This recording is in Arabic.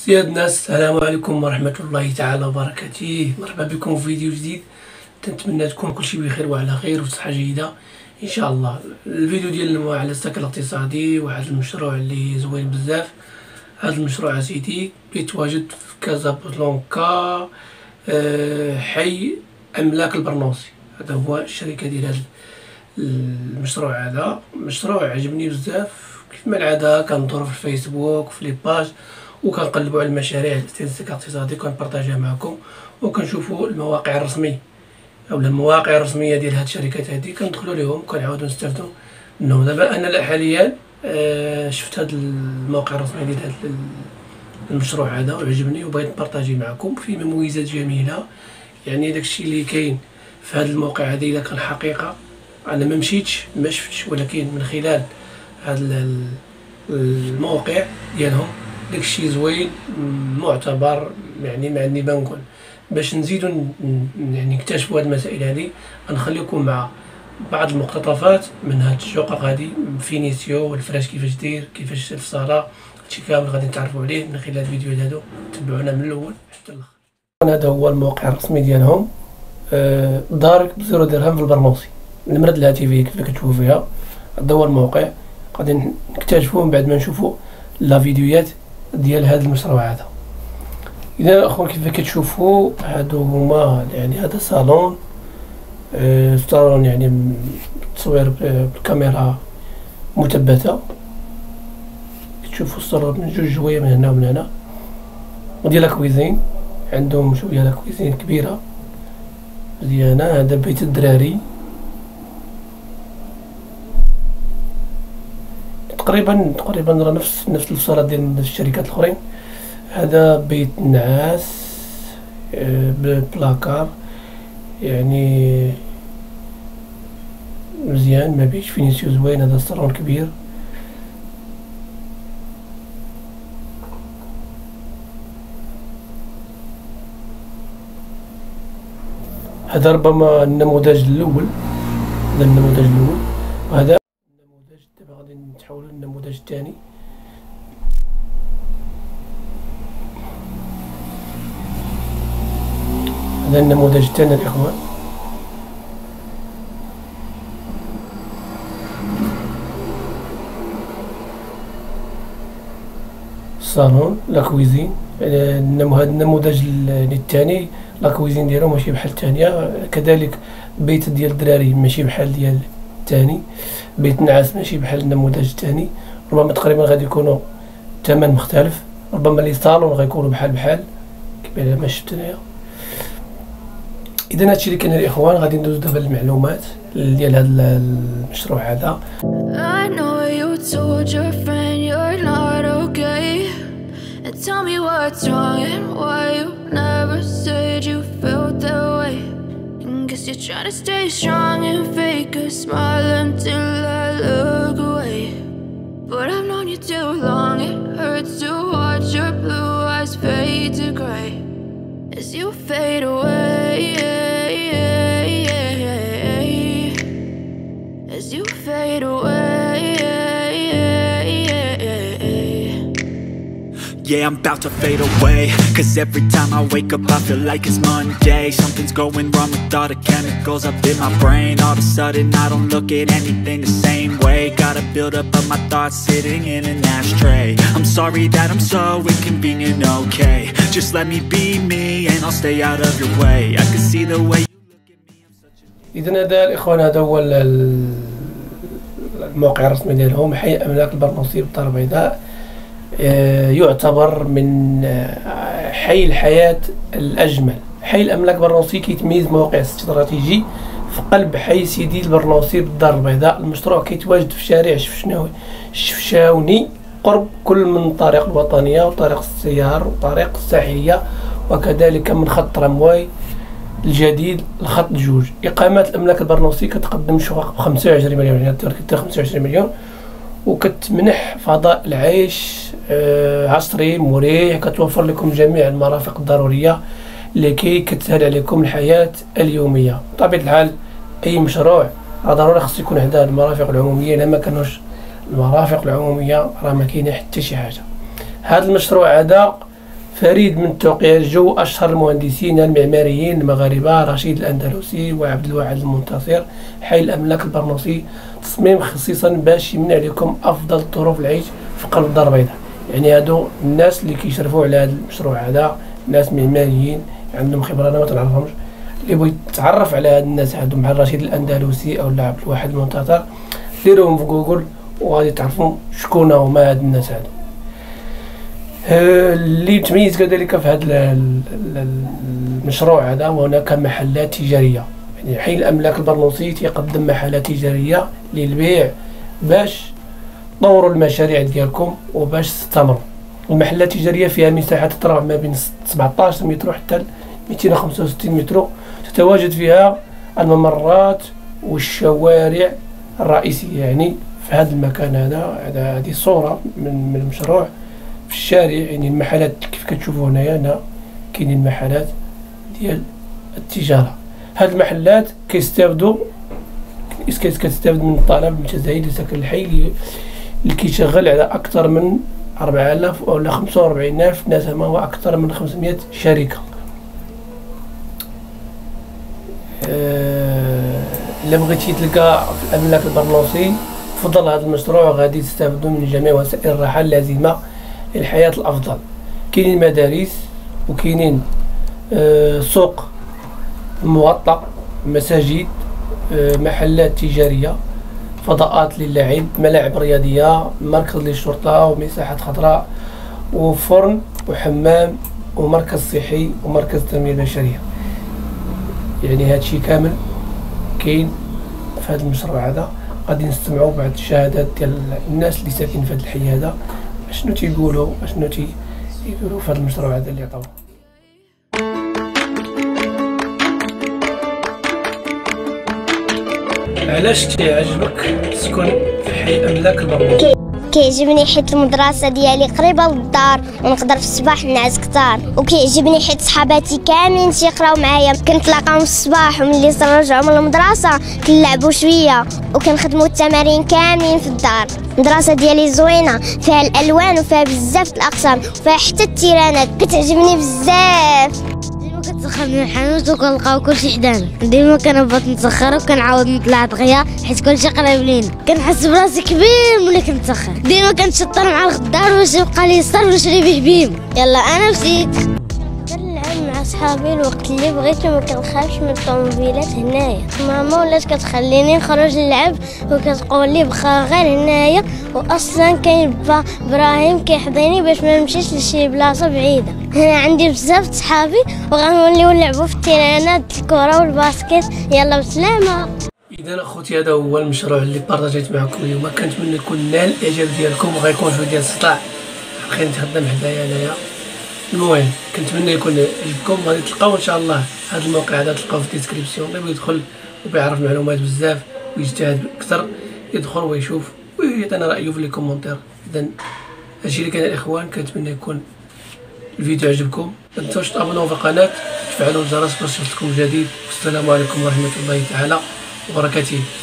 سياد الناس، السلام عليكم ورحمة الله تعالى وبركاته. مرحبا بكم في فيديو جديد. تنتمنى تكون كلشي بخير وعلى خير وصحة جيدة ان شاء الله. الفيديو ديالنا على السكن الاقتصادي، واحد المشروع اللي زوين بزاف. هذا المشروع اسيدي كيتواجد في كازابلانكا، حي املاك البرنوسي. هذا هو الشركة ديال هذا المشروع. هذا مشروع عجبني بزاف، كيف ما العادة كندور في الفيسبوك وفي لي باج وكنقلبوا على المشاريع ديال السكن الاقتصادي وكنبارطاجيها معكم، وكنشوفوا المواقع الرسميه او المواقع الرسميه ديال هاد الشركات هادي، كندخلوا ليهم وكنعاودوا نستافدوا منهم. دابا انا لا حاليا شفت هاد الموقع الرسمي ديال هاد المشروع هذا وعجبني وبغيت نبارطاجي معكم. فيه مميزات جميله، يعني داكشي اللي كاين في هاد الموقع هذا الا كان حقيقه. انا ما مشيتش ما شفتش، ولكن من خلال هاد الموقع ديالهم داكشي زوين معتبر. يعني ما عندي ما نقول. باش نزيدو يعني نكتشفوا هاد المسائل هادي، غنخليكم مع بعض المقتطفات من هاد الشقق هادي، فينيسيو والفراش كيفاش داير، كيفاش الصاله، هادشي كامل غادي نتعرفوا عليه من خلال الفيديو هادو. تبعونا من الاول حتى الاخر. هذا هو الموقع الرسمي ديالهم، دارك ب0 درهم في البرنوسي. نمرة الهاتفية كيف كتشوفوا فيها. هذا هو الموقع، غادي نكتشفوه من بعد ما نشوفوا لا فيديوهات ديال هذا المشروع هذا. اذا الاخوان كيف كتشوفوا هادو هما، يعني هذا صالون، صالون يعني تصوير بالكاميرا مثبته. كتشوفوا الصالون من جوج جوايه من هنا ومن هنا. وديال لاكويزين، عندهم شويه لاكويزين كبيره مزيانه. هذا بيت الدراري، تقريبا راه نفس الصاله ديال الشركات الاخرين. هذا بيت نعاس بلاكار، يعني مزيان ما بيش فينيسيو زوين. هذا الصالون كبير. هذا ربما النموذج الاول، هذا النموذج الاول، وهذا النموذج. دابا غادي نتحولوا للنموذج الثاني. هذا النموذج الثاني الاخوان. الصالون، لاكويزين. هذا النموذج الثاني، لاكويزين ديالو ماشي بحال الثانيه. كذلك بيت ديال الدراري ماشي بحال ديال الثاني. بيت النعاس ماشي بحال النموذج الثاني. ربما تقريبا غادي يكونوا الثمن مختلف. ربما لي صالون غيكونوا بحال كيف ما شفت هنايا. اذا هادشي اللي كاين الاخوان. غادي ندوزو دابا للمعلومات ديال هذا المشروع هذا. I know you told your friend you're not okay, and tell me what's wrong and why you never said you felt that way. And guess you're trying to stay strong and fake a smile until I look away. But I've known you too long, it hurts to watch your blue eyes fade to gray as you fade away, as you fade away. Yeah, I'm about to fade away, cause every time I wake up I feel like it's Monday. Something's going wrong with all the chemicals up in my brain. All of a sudden I don't look at anything the same way. Gotta build up of my thoughts sitting in an ashtray. I'm sorry that I'm so inconvenient, okay. Just let me be me and I'll stay out of your way. I can see the way you look at me, I'm such a... إذن هذا الإخوان، هذا هو الموقع الرسمي ديالهم، حي أملاك البرنوسي بالدار البيضاء. يعتبر من حي الحياة الأجمل. حي الأملاك البرنوسي كيتميز موقع استراتيجي في قلب حي سيدي البرنوسي بالدار البيضاء. المشروع كيتواجد في شارع الشفشاوني، قرب كل من طريق الوطنية وطريق السيار وطريق الساحلية، وكذلك من خط ترامواي الجديد الخط جوج. إقامات الأملاك البرنوسي كتقدم شقق ب25 مليون، يعني 25 مليون، وكتمنح فضاء العيش عصري مريح. كتوفر لكم جميع المرافق الضرورية لكي كتسهل عليكم الحياة اليومية. بطبيعة الحال أي مشروع ضروري خص يكون عندها المرافق العمومية. إلا ما كانوش المرافق العمومية راه ما كاينه حتى شي حاجة. هذا المشروع هذا فريد من توقيع الجو أشهر المهندسين المعماريين المغاربة رشيد الأندلسي وعبد الواحد المنتصر، حي الأملاك البرنوسي. تصميم خصيصا باش يمنع لكم أفضل ظروف العيش في قلب الدار البيضاء. يعني هادو الناس اللي كيشرفوا على هذا المشروع هذا، ناس معماريين عندهم خبرة أنا ما تنعرفهمش، اللي بغيت يتعرف على هاد الناس هادو مع رشيد الأندلسي أو عبد الواحد المنتصر ديروهم في جوجل وغادي تعرفوا شكون هما هاد الناس هادو. اللي تميز كذلك في هذا المشروع هذا وهناك محلات تجارية. يعني حي الأملاك البرنوسي تيقدم محلات تجارية للبيع باش طوروا المشاريع ديالكم وباش تستمروا. المحلات التجارية فيها مساحة تتراوح ما بين 17 متر حتى 265 متر، تتواجد فيها الممرات والشوارع الرئيسية. يعني في هذا المكان هذا هذه صورة من المشروع في الشارع. يعني المحلات كيف كتشوفوا هنايا كاينين محلات ديال التجارة. هاد المحلات كتستافد من الطلب المتزايد لسكن الحي اللي كيشغل على أكثر من 4000 أو 45000 نسمة وأكثر من 500 شركة. إلا بغيتي تلقى في الأملاك البرنوسي فضل هذا المشروع غادي تستافدوا من جميع وسائل الراحة اللازمة للحياة الأفضل. كاينين مدارس وكاينين سوق مغطى، مساجد، محلات تجارية، فضاءات للعب، ملاعب رياضية، مركز للشرطة ومساحة خضراء وفرن وحمام ومركز صحي ومركز تنمية بشرية. يعني هادشي كامل كاين في هذا المشروع هذا. غادي نستمعوا بعض الشهادات ديال الناس اللي ساكنين في هذا الحي هذا اشنو تيقولوا في هذا المشروع هذا اللي عطاوه. علاش تيعجبك تسكن في حي أملاك البرنوسي؟ كيعجبني حيت المدرسه ديالي قريبه للدار ونقدر في الصباح نعس كثار، وكيعجبني حيت صحاباتي كاملين تيقراو معايا كنتلاقاو في الصباح وملي نرجعوا من المدرسه كنلعبوا شويه وكنخدموا التمارين كاملين في الدار. المدرسه ديالي زوينه فيها الالوان وفيها بزاف الاقسام وفيها حتى التيرانات كتعجبني بزاف. كنتسخر من الحانوت وكنلقاو كلشي حدانا، ديما كنهبط نتسخر وكنعاود نطلع دغيا حيت كلشي قريب لينا. كنحس براسي كبير ملي كنتسخر، ديما كنشطر مع الخضار باش يبقى لي يسطر ونشري به حبيب. يلا انا مشيت كنلعب مع صحابي الوقت اللي بغيت وما كنخافش من الطوموبيلات هنايا. ماما ولات كتخليني نخرج نلعب وكتقول لي بخا غير هنايا، واصلا كاين با ابراهيم كيحضيني باش ما نمشيش لشي بلاصه بعيده. هنا عندي بزاف صحابي وغنوليو نلعبوا في التيرانات الكره والباسكيت. يلا بسلامه. اذا اخوتي هذا هو المشروع اللي بارطاجيت معكم اليوم. كنتمنى يكون نال الاعجاب ديالكم وغيكون شويه ديال الصداع بقيت نخدم حدايا انايا. المهم كنتمنى يكون عجبكم. غادي تلقاو ان شاء الله هذا الموقع هذا تلقاوه في الديسكريبسيون. اللي بغى يدخل وبيعرف معلومات بزاف ويجتهد اكثر يدخل ويشوف ويعطينا رايه في لي كومونتير. اذا هادشي اللي كان الاخوان، كنتمنى يكون الفيديو عجبكم. ما تنساوش تابوناو في القناه تفعلوا الجرس باش يوصلكم جديد. والسلام عليكم ورحمه الله تعالى وبركاته.